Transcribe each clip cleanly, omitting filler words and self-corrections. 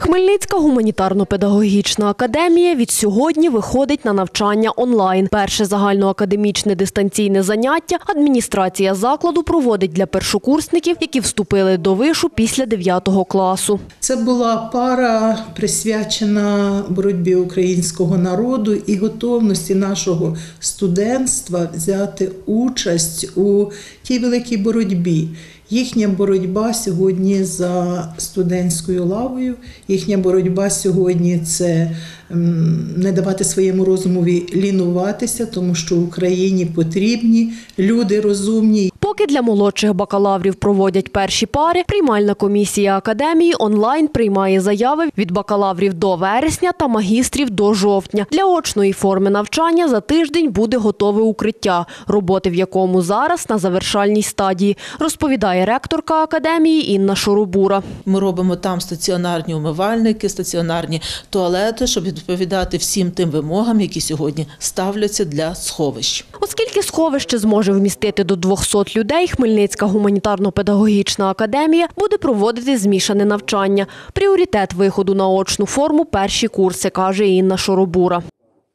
Хмельницька гуманітарно-педагогічна академія від сьогодні виходить на навчання онлайн. Перше загальноакадемічне дистанційне заняття адміністрація закладу проводить для першокурсників, які вступили до вишу після 9 класу. Це була пара, присвячена боротьбі українського народу і готовності нашого студентства взяти участь у тій великій боротьбі. Їхня боротьба сьогодні за студентською лавою, їхня боротьба сьогодні – це не давати своєму розумові лінуватися, тому що Україні потрібні люди розумні. Поки для молодших бакалаврів проводять перші пари, приймальна комісія академії онлайн приймає заяви від бакалаврів до вересня та магістрів до жовтня. Для очної форми навчання за тиждень буде готове укриття, роботи в якому зараз на завершальній стадії, розповідає ректорка академії Інна Шоробура. Ми робимо там стаціонарні умивальники, стаціонарні туалети, щоб відповідати всім тим вимогам, які сьогодні ставляться для сховищ. Оскільки сховище зможе вмістити до 200 людей, Хмельницька гуманітарно-педагогічна академія буде проводити змішане навчання. Пріоритет виходу на очну форму – перші курси, каже Інна Шоробура.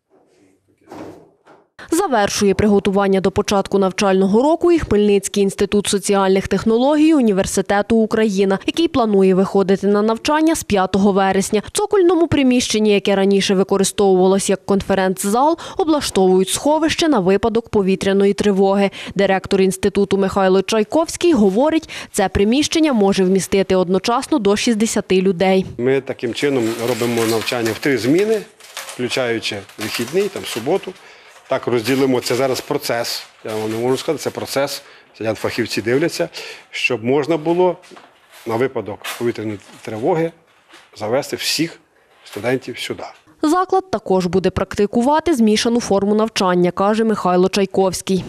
Завершує приготування до початку навчального року і Хмельницький інститут соціальних технологій Університету «Україна», який планує виходити на навчання з 5 вересня. В цокольному приміщенні, яке раніше використовувалось як конференц-зал, облаштовують сховище на випадок повітряної тривоги. Директор інституту Михайло Чайковський говорить, це приміщення може вмістити одночасно до 60 людей. Ми таким чином робимо навчання в 3 зміни, включаючи вихідний, суботу. Так розділимо, це зараз процес, я вам не можу сказати, це процес, сидять фахівці, дивляться, щоб можна було на випадок повітряної тривоги завести всіх студентів сюди. Заклад також буде практикувати змішану форму навчання, каже Михайло Чайковський.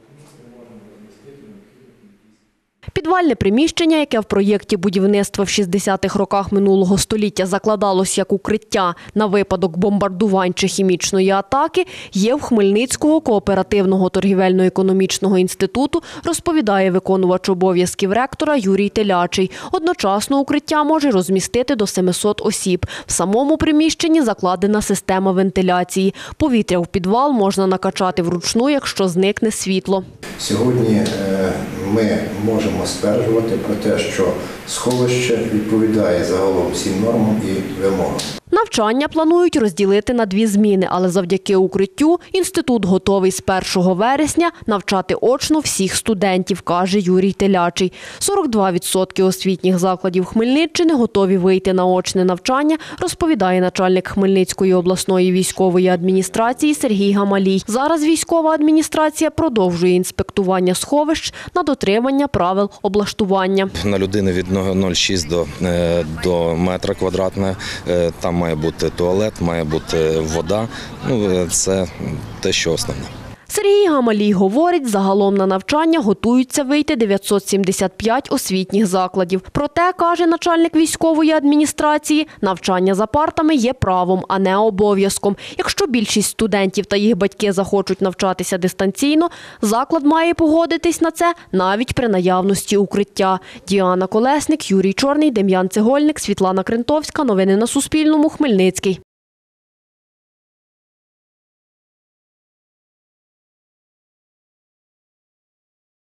Підвальне приміщення, яке в проєкті будівництва в 60-х роках минулого століття закладалось як укриття на випадок бомбардувань чи хімічної атаки, є в Хмельницького кооперативного торгівельно-економічного інституту, розповідає виконувач обов'язків ректора Юрій Телячий. Одночасно укриття може розмістити до 700 осіб. В самому приміщенні закладена система вентиляції. Повітря в підвал можна накачати вручну, якщо зникне світло. Сьогодні ми можемо стверджувати про те, що сховище відповідає загалом всім нормам і вимогам. Навчання планують розділити на 2 зміни, але завдяки укриттю інститут готовий з 1 вересня навчати очно всіх студентів, каже Юрій Телячий. 42% освітніх закладів Хмельниччини готові вийти на очне навчання, розповідає начальник Хмельницької обласної військової адміністрації Сергій Гамалій. Зараз військова адміністрація продовжує інспектування сховищ на дотримання правил облаштування. На людини від 0,6 до метра квадратного там має бути туалет, має бути вода. Це те, що основне. Сергій Гамалій говорить, загалом на навчання готуються вийти 975 освітніх закладів. Проте, каже начальник військової адміністрації, навчання за партами є правом, а не обов'язком. Якщо більшість студентів та їх батьки захочуть навчатися дистанційно, заклад має погодитись на це навіть при наявності укриття. Діана Колесник, Юрій Чорний, Дем'ян Цегольник, Світлана Крентовська. Новини на Суспільному. Хмельницький.